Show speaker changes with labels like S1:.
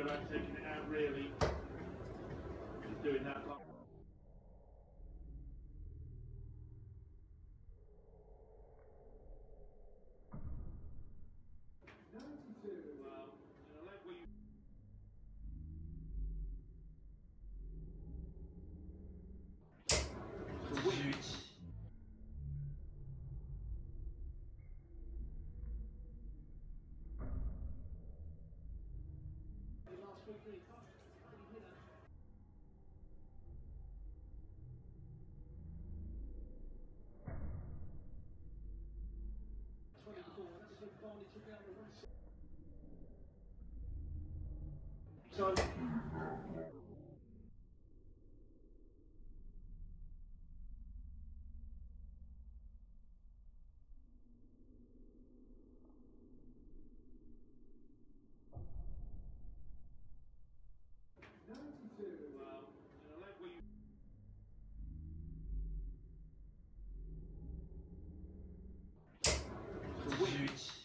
S1: about taking it out really. Just doing that part. Well, and I like where you.
S2: Zut.
S1: So. Well, and I like where you.
S2: Zut.